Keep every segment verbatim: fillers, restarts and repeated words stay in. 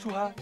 شو هاد؟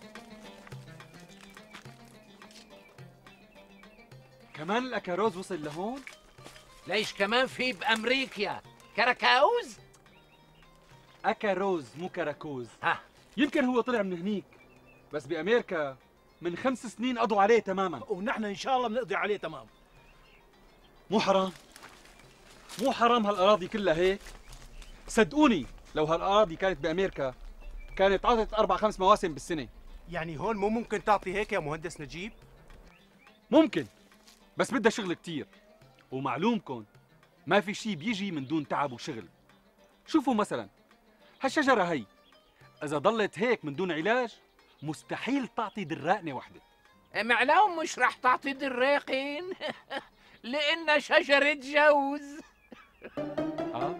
كمان الاكاروز وصل لهون؟ ليش كمان في بأمريكا كراكاوز؟ اكاروز مو كراكوز. ها يمكن هو طلع من هنيك، بس بأمريكا من خمس سنين قضوا عليه تماما. ونحن ان شاء الله بنقضي عليه تمام. مو حرام؟ مو حرام هالأراضي كلها هيك؟ صدقوني لو هالأراضي كانت بأمريكا كانت عطت أربع خمس مواسم بالسنة. يعني هون مو ممكن تعطي هيك يا مهندس نجيب؟ ممكن، بس بدها شغل كتير، ومعلومكم ما في شي بيجي من دون تعب وشغل. شوفوا مثلا هالشجرة هي إذا ضلت هيك من دون علاج مستحيل تعطي دراقنة وحدة. معلوم مش رح تعطي دراقين لأنها شجرة جوز. اه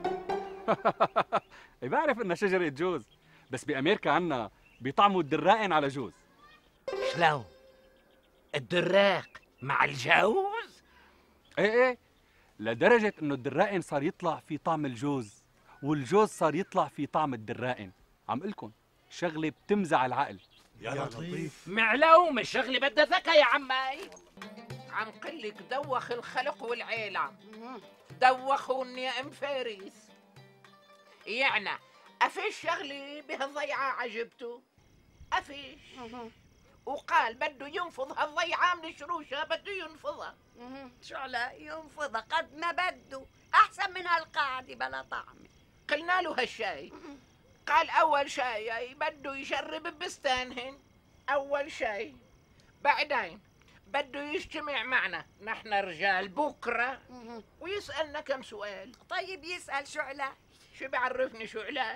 بعرف إنها شجرة جوز، بس بأمريكا عنا بيطعموا الدراقن على جوز. شلون؟ الدراق مع الجوز؟ ايه ايه، لدرجة إنه الدراقن صار يطلع في طعم الجوز، والجوز صار يطلع في طعم الدراقن. عم قلكن شغلة بتمزع العقل. يا لطيف. معلوم الشغلة بدها ذكاء يا عمي. عم قلك دوخ الخلق والعيلة، دوخوني يا ام فارس. يعني افيش شغلة بهالضيعة عجبته؟ افيش. وقال بده ينفض هالضيعة من شروشها، بده ينفضها. شعلة ينفضها قد ما بده، أحسن من هالقاعدة بلا طعمة. قلنا له هالشاي، قال أول شاي بده يجرب ببستانهن، أول شاي. بعدين بده يجتمع معنا نحن رجال بكرة ويسألنا كم سؤال. طيب يسأل شعلة. شو بيعرفني شعلة؟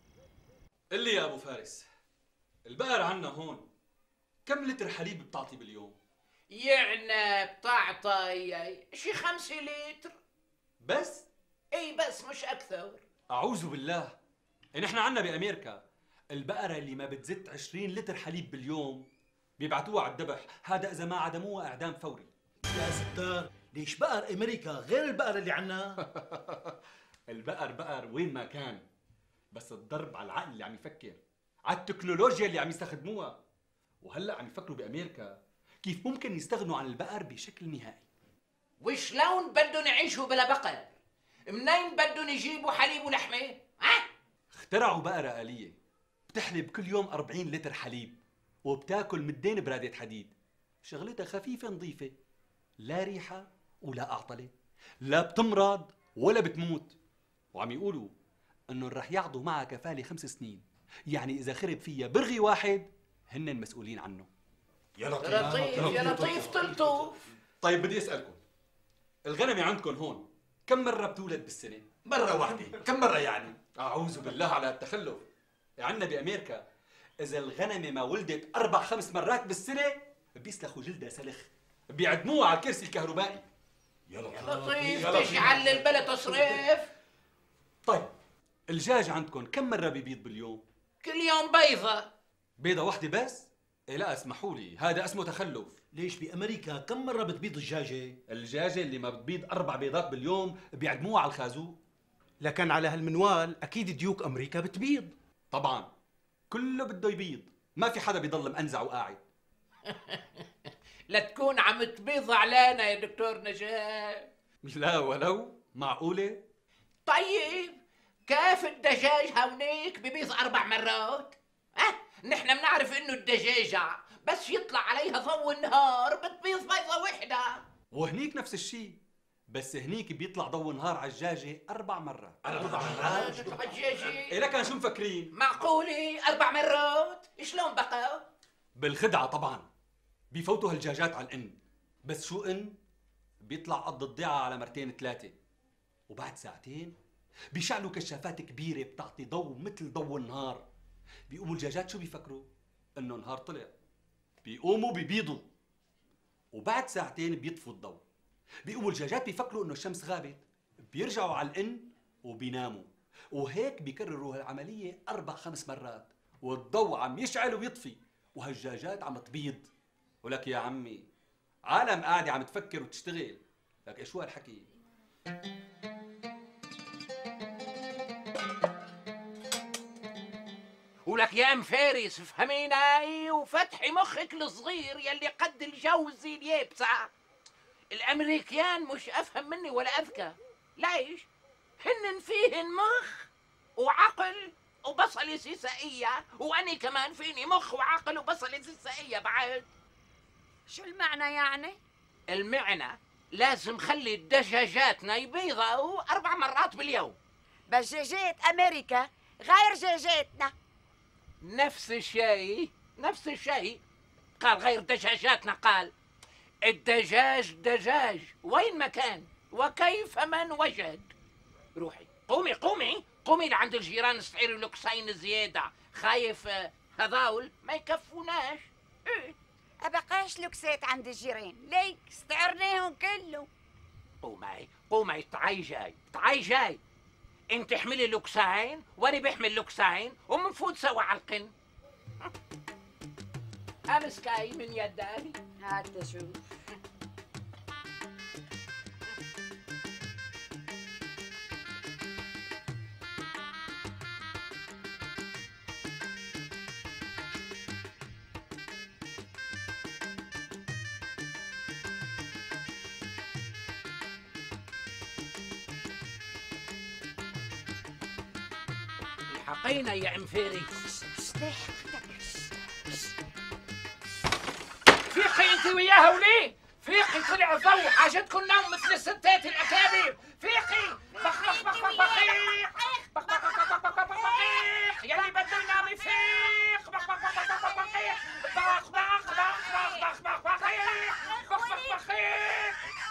قل لي يا أبو فارس، البقر عنا هون كم لتر حليب بتعطي باليوم؟ يعني بتعطي شي خمسة لتر بس؟ اي بس مش أكثر. أعوذ بالله. نحن عنا بأمريكا البقرة اللي ما بتزت عشرين لتر حليب باليوم بيبعتوها على الذبح، هذا إذا ما عدموها إعدام فوري. يا ستار، ليش بقر امريكا غير البقر اللي عنا؟ البقر بقر وين ما كان، بس الضرب على العقل اللي عم يفكر، على التكنولوجيا اللي عم يستخدموها. وهلا عم يفكروا بأمريكا كيف ممكن يستغنوا عن البقر بشكل نهائي. وشلون بدهم يعيشوا بلا بقر؟ منين بدهم يجيبوا حليب ولحمة؟ ها؟ اخترعوا بقرة آلية بتحلب كل يوم أربعين لتر حليب وبتاكل مدين برادة حديد. شغلتها خفيفة نظيفة، لا ريحة ولا أعطلة، لا بتمرض ولا بتموت. وعم يقولوا انه رح يعضوا معها كفالة خمس سنين، يعني إذا خرب فيها برغي واحد هن المسؤولين عنه. يا لطيف يا لطيف يا لطيف تلطف. طيب بدي أسألكم، الغنمة عندكم هون كم مرة بتولد بالسنة؟ مرة واحدة. كم مرة يعني؟ أعوذ بالله على التخلف. عندنا بأمريكا إذا الغنمة ما ولدت أربع خمس مرات بالسنة بيسلخوا جلدها سلخ، بيعدموها على الكرسي الكهربائي. يا لطيف لطيف تجعل البلد تصريف. طيب الدجاج عندكم كم مرة بيبيض باليوم؟ كل يوم بيضة. بيضة واحدة بس؟ إيه لا اسمحوا لي، هذا اسمه تخلف. ليش بامريكا كم مرة بتبيض الدجاجة؟ الدجاجة اللي ما بتبيض أربع بيضات باليوم بيعدموها على الخازوق. لكن على هالمنوال اكيد ديوك امريكا بتبيض. طبعا كله بده يبيض، ما في حدا بيضل مأنزع وقاعد. لا تكون عم تبيض علينا يا دكتور نجاة. لا ولو معقولة؟ طيب كيف الدجاج هونيك ببيض أربع مرات؟ أه نحن بنعرف إنه الدجاجة بس يطلع عليها ضوء النهار بتبيض بيضة وحدة. وهنيك نفس الشيء، بس هنيك بيطلع ضوء نهار على الدجاجة أربع مرات. أربع مرات؟ الدجاجة إيه لكن شو مفكرين؟ معقولة أربع مرات؟ شلون بقى؟ بالخدعة طبعا. بيفوتوا هالدجاجات على الإن، بس شو إن؟ بيطلع قد الضيعة على مرتين ثلاثة، وبعد ساعتين بيشعلوا كشافات كبيرة بتعطي ضوء مثل ضوء النهار. بيقوموا الدجاجات شو بيفكروا؟ إنه نهار طلع، بيقوموا بيبيضوا، وبعد ساعتين بيطفوا الضوء. بيقوموا الدجاجات بيفكروا إنه الشمس غابت، بيرجعوا على الإن وبيناموا، وهيك بيكرروا هالعملية أربع خمس مرات، والضوء عم يشعل ويطفي وهالدجاجات عم تبيض. ولك يا عمي عالم قاعدة عم تفكر وتشتغل، لك شو هالحكي؟ قولك يا ام فارس فهميناي وفتحي مخك الصغير يلي قد الجوز اليابسة. الامريكان مش افهم مني ولا اذكى. ليش؟ هن فيهن مخ وعقل وبصلة سيسائية، واني كمان فيني مخ وعقل وبصلة سيسائية بعد. شو المعنى يعني؟ المعنى لازم خلي دجاجاتنا يبيضوا اربع مرات باليوم. بس دجاجة امريكا غير دجاجتنا. نفس الشيء نفس الشيء. قال غير دجاجاتنا، قال الدجاج دجاج وين ما كان وكيف من وجد. روحي قومي قومي قومي لعند الجيران استعيري لوكسين زيادة، خايف هذاول ما يكفوناش. إيه؟ أبقاش لوكسات عند الجيران، ليك استعرناهم كله. قومي قومي تعي جاي تعي جاي. انت احملي لوكسين وانا بحمل لوكسين ومنفوت سوا على القن. امسكاي من يداني. هات شوف. حقينا يا ام فيري. فيقي انت وياها وليه؟ فيقي طلع الضوء، حاجتكم نوم مثل الستات الاكابر. فيقي بخ بخ بخ بخ بخيق بخ بخ بخ بخ بخ بخيق يلي بدلنا بفيق بخ بخ بخ بخ بخيق بخ بخ بخ بخ بخ بخ بخيق بخ بخ بخيق.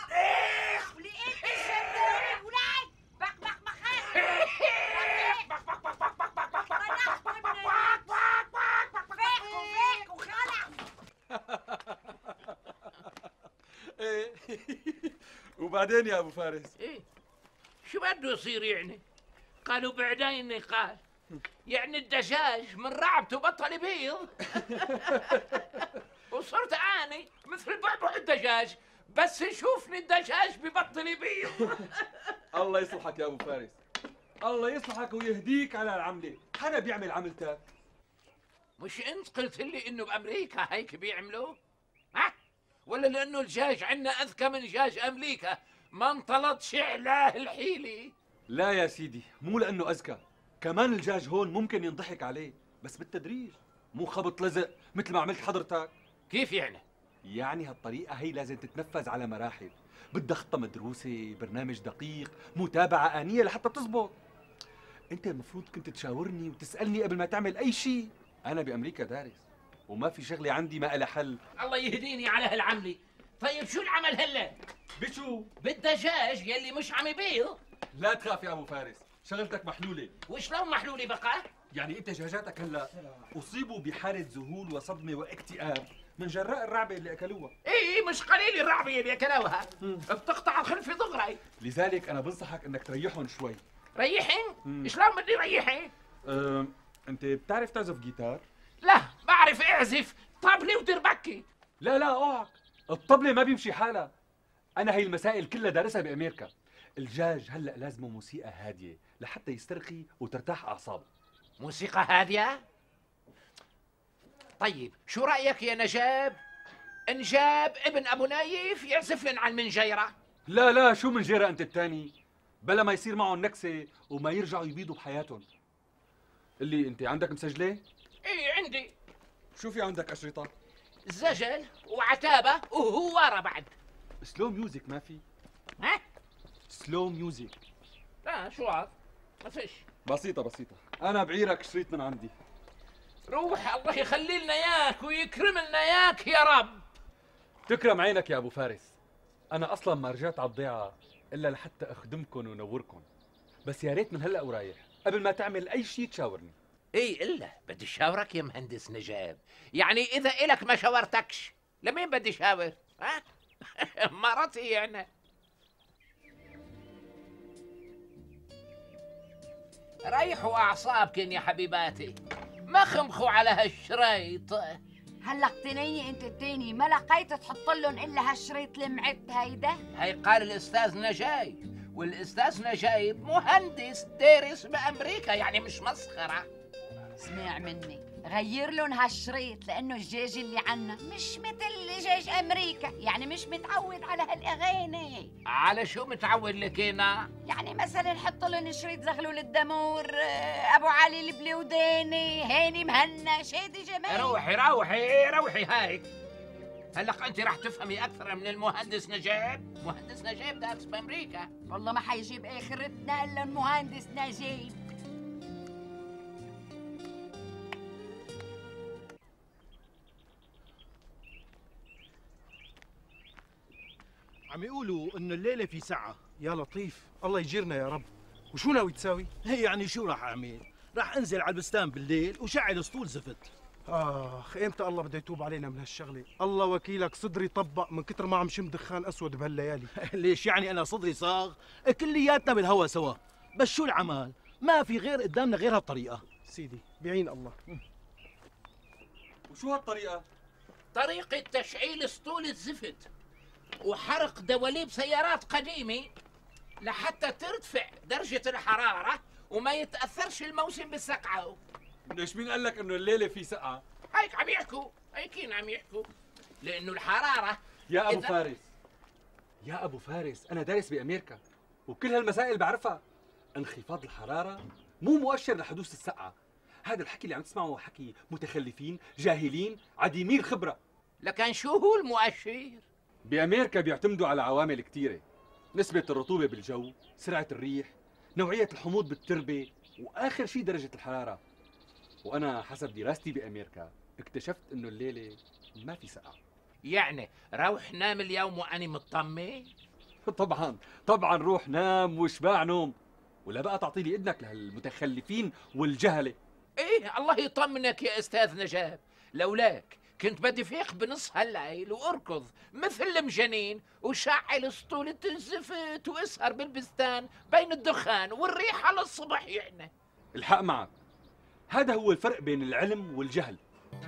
وبعدين يا ابو فارس؟ ايه شو بده يصير يعني؟ قالوا بعدين قال يعني الدجاج من رعبته بطل يبيض. وصرت اني مثل بعبع الدجاج، بس يشوفني الدجاج ببطل يبيض. الله يصلحك يا ابو فارس، الله يصلحك ويهديك على العمله. حدا بيعمل عملتك؟ مش انت قلت لي انه بامريكا هيك بيعملوا؟ ها؟ ولا لانه الدجاج عندنا اذكى من دجاج امريكا ما انطلطش علاه الحيلي؟ لا يا سيدي، مو لانه اذكى، كمان الدجاج هون ممكن ينضحك عليه بس بالتدريج، مو خبط لزق مثل ما عملت حضرتك. كيف يعني؟ يعني هالطريقة هي لازم تتنفذ على مراحل، بدها خطة مدروسة، برنامج دقيق، متابعة آنية لحتى تزبط. انت المفروض كنت تشاورني وتسألني قبل ما تعمل اي شيء. انا بامريكا دارس وما في شغلة عندي ما لها حل. الله يهديني على هالعملة. طيب شو العمل هلا؟ بشو؟ بالدجاج يلي مش عم يبيض. لا تخاف يا ابو فارس، شغلتك محلولة. وشلون محلولة بقى؟ يعني انت دجاجاتك هلا اصيبوا بحالة ذهول وصدمة واكتئاب من جراء الرعبة اللي اكلوها. ايه مش قليل الرعبة اللي اكلوها، بتقطع الخلف دغري. لذلك انا بنصحك انك تريحهم شوي. ريحن؟ شلون بدي ريحن؟ أه، انت بتعرف تعزف جيتار؟ لا بعرف اعزف طبلة ودربكة. لا لا اوعك، الطبلة ما بيمشي حالها. انا هي المسائل كلها دارسها بامريكا. الدجاج هلا لازمه موسيقى هادية لحتى يسترخي وترتاح اعصابه. موسيقى هادية؟ طيب شو رأيك يا نجاب نجاب ابن ابو نايف يعزف لنا على المنجيرة؟ لا لا، شو من جيرة انت التاني؟ بلا ما يصير معهم نكسة وما يرجعوا يبيضوا بحياتهم. اللي انت عندك مسجلة؟ ايه عندي. شو في عندك اشرطة؟ زجل وعتابة وهو ورا بعد. سلو ميوزك ما في؟ ها؟ سلو ميوزك. لا شو هذا؟ ما فيش. بسيطة بسيطة، أنا بعيرك شريط من عندي. روح الله يخلي لنا اياك ويكرم لنا اياك يا رب. تكرم عينك يا أبو فارس. أنا أصلاً ما رجعت على الضيعة إلا لحتى أخدمكم ونوركم. بس يا ريت من هلا ورايح قبل ما تعمل أي شيء تشاورني. ايه الا بدي شاورك يا مهندس نجاب. يعني اذا الك ما شاورتكش لمين بدي شاور؟ ها؟ مرتي يعني. ريحوا اعصابكن يا حبيباتي، ما خمخوا على هالشريط. هلا اقتنيني انت التاني، ما لقيت تحط لهم الا هالشريط المعت هيدا. هي قال الاستاذ نجايب، والاستاذ نجايب مهندس دارس بامريكا، يعني مش مسخره. اسمع مني، غير لهم هالشريط لانه الجيج اللي عنا مش مثل جيش امريكا، يعني مش متعود على هالاغاني. على شو متعود لك هنا؟ يعني مثلا حط لهم شريط زغلول الدمور، آه، ابو علي البلوداني، هاني مهنا، شادي جمال. روحي روحي روحي هاي. هلا انت رح تفهمي اكثر من المهندس نجيب. مهندس نجيب دارس بامريكا. والله ما حيجيب اخرتنا الا المهندس نجيب. عم يقولوا انه الليله في ساعه. يا لطيف، الله يجيرنا يا رب. وشو ناوي تساوي؟ هي يعني شو راح اعمل؟ راح انزل على البستان بالليل وشعل اسطول زفت. اخ، امتى الله بده يتوب علينا من هالشغله؟ الله وكيلك صدري طبق من كتر ما عم شم دخان اسود بهالليالي. ليش يعني انا صدري صاغ؟ كلياتنا بالهوا سوا، بس شو العمل؟ ما في غير قدامنا غير هالطريقه. سيدي بعين الله. وشو هالطريقة؟ طريقة تشعيل اسطول الزفت وحرق دواليب سيارات قديمة لحتى ترتفع درجة الحرارة وما يتأثرش الموسم بالسقعة. ليش مين قال لك انه الليلة في سقعة؟ هيك عم يحكوا، هيكين عم يحكوا، لأنه الحرارة. يا ابو إذا- فارس، يا ابو فارس، انا دارس بامريكا وكل هالمسائل بعرفها. انخفاض الحرارة مو مؤشر لحدوث السقعة. هذا الحكي اللي عم تسمعه هو حكي متخلفين، جاهلين، عديمين الخبرة. لكن شو هو المؤشر؟ بأمريكا بيعتمدوا على عوامل كثيرة: نسبة الرطوبة بالجو، سرعة الريح، نوعية الحموض بالتربة، وآخر شيء درجة الحرارة. وأنا حسب دراستي بأمريكا اكتشفت إنه الليلة ما في سقعة. يعني روح نام اليوم وأنا مطمن؟ طبعا طبعا روح نام وشباع نوم، ولا بقى تعطي لي إذنك لهالمتخلفين والجهلة. إيه الله يطمنك يا أستاذ نجاب، لولاك كنت بدي فيق بنص هالليل واركض مثل المجانين وشعل اسطولة الزفت واسهر بالبستان بين الدخان والريح على الصبح. يعني الحق معك، هذا هو الفرق بين العلم والجهل.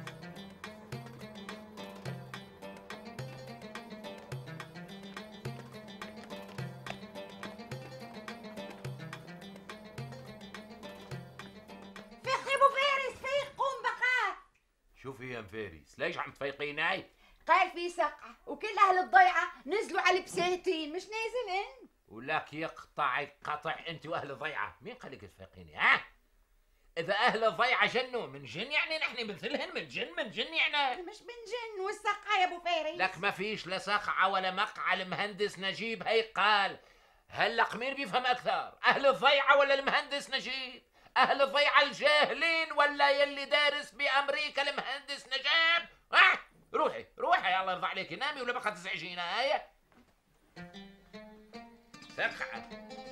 فيق يا ابو فارس، فيق، قوم بقى. شوفي يا مفارس، ليش عم تفيقيني؟ قال في سقعة وكل اهل الضيعة نزلوا على البساتين، مش نازل ان. ولك يقطعك قطع انت واهل الضيعه، مين قال لك تفيقيني؟ ها؟ اذا اهل الضيعه جنوا من جن يعني نحن مثلهن من جن من جن يعني. مش من جن والسقعة يا ابو فارس. لك ما فيش لا سقعه ولا مقعه. المهندس نجيب هي قال. هلا مين بيفهم اكثر؟ اهل الضيعه ولا المهندس نجيب؟ اهل الضيعه الجاهلين ولا يلي دارس بامريكا المهندس نجيب؟ ها؟ روحي روحي الله يرضى عليك، نامي ولا بقى تزعجينا. هيا سقعه.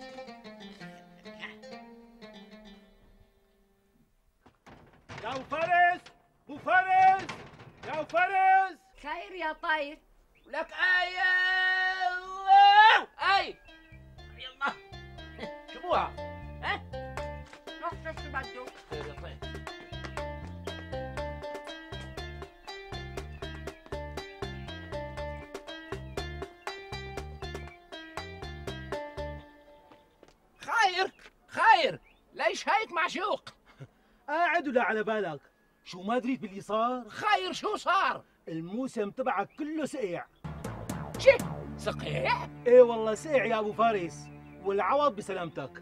يا ابو فارس، ابو فارس، يا ابو فارس. خير يا طير. لك آية. آي يلا شوفوها. ها؟ روح شوف شو بده. خير يا طيب. خير خير، ليش هيك معشوق؟ قاعد ولا على بالك؟ شو ما دريت باللي صار؟ خير شو صار؟ الموسم تبعك كله سقيع. شي صقيع؟ ايه والله سقيع يا ابو فارس، والعوض بسلامتك.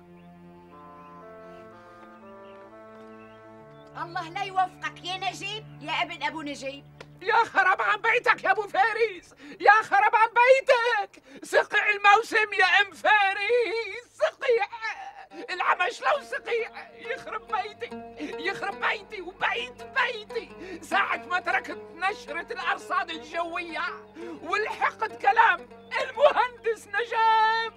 الله لا يوفقك يا نجيب يا ابن ابو نجيب. يا خرب عن بيتك يا ابو فارس، يا خرب عن بيتك. سقع الموسم يا ام فارس، سقيع العمش لو سقيع يخرب بيتي، يخرب بيتي وبيت بيتي. ساعة ما تركت نشرة الأرصاد الجوية ولحقت كلام المهندس نجاب.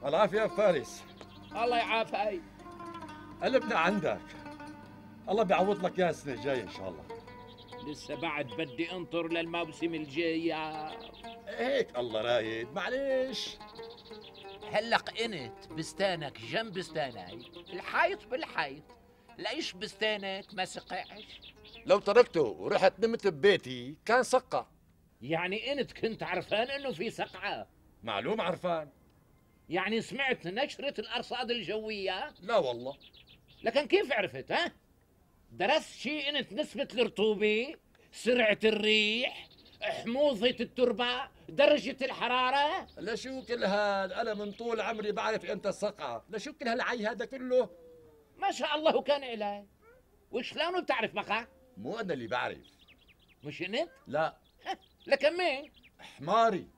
العافية يا فارس. الله يعافيك. قلبنا عندك، الله بيعوض لك يا السنة الجاية إن شاء الله. لسه بعد بدي انطر للموسم الجاي. هيك الله رايد، معلش. هلق انت بستانك جنب بستاني، الحيط بالحيط، ليش بستانك ما سقعش؟ لو تركته ورحت نمت ببيتي كان سقع. يعني انت كنت عرفان انه في سقعة؟ معلوم عرفان. يعني سمعت نشرة الارصاد الجوية؟ لا والله. لكن كيف عرفت؟ ها؟ درست شيء انت نسبة الرطوبة، سرعة الريح، حموضة التربة، درجة الحرارة؟ لشو كل هاد؟ أنا من طول عمري بعرف إمتى السقعة، لشو كل هالعي هذا كله؟ ما شاء الله كان إلهي. وشلون بتعرف بقى؟ مو أنا اللي بعرف. مش انت؟ لا. لكن مين؟ حماري.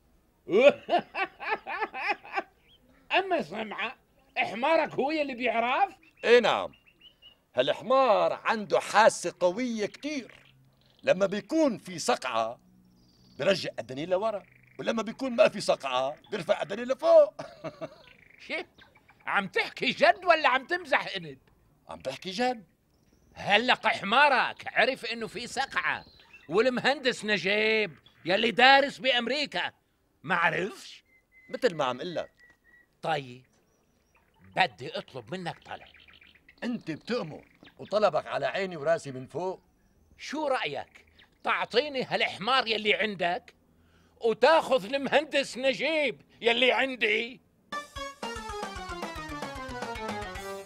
أما سمعة، حمارك هو اللي بيعرف؟ إيه نعم. هالحمار عنده حاسة قوية كتير. لما بيكون في سقعة برجع الدليل لورا، ولما بيكون ما في سقعة بيرفع الدليل لفوق. شي؟ عم تحكي جد ولا عم تمزح انت؟ عم بحكي جد. هلق حمارك عرف انه في سقعة، والمهندس نجيب يلي دارس بأمريكا ما عرفش؟ مثل ما عم قل لك. طيب بدي اطلب منك طلب. انت بتؤمر وطلبك على عيني وراسي من فوق. شو رأيك تعطيني هالحمار يلي عندك وتاخذ المهندس نجيب يلي عندي؟